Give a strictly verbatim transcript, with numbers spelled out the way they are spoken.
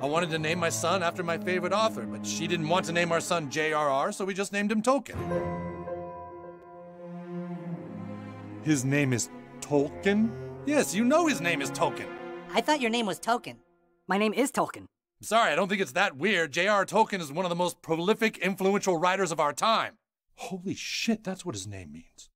I wanted to name my son after my favorite author, but she didn't want to name our son J R R, so we just named him Tolkien. His name is Tolkien? Yes, you know his name is Tolkien. I thought your name was Token. My name is Tolkien. I'm sorry, I don't think it's that weird. J R R Tolkien is one of the most prolific, influential writers of our time. Holy shit, that's what his name means.